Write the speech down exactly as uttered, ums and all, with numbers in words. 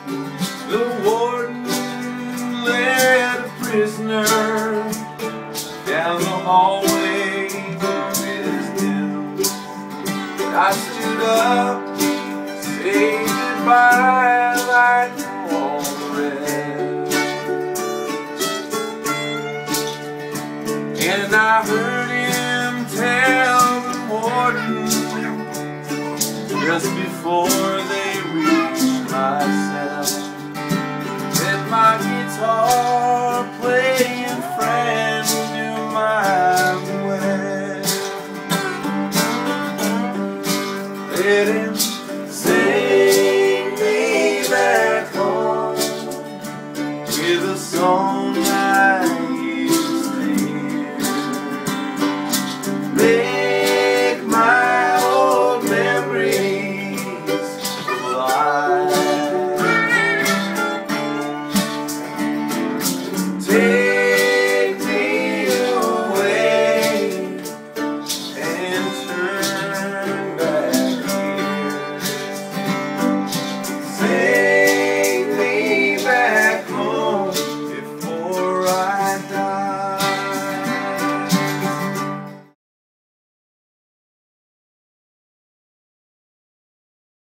The warden led a prisoner down the hallway with him. I stood up, said goodbye like all the rest, and I heard him tell the warden just before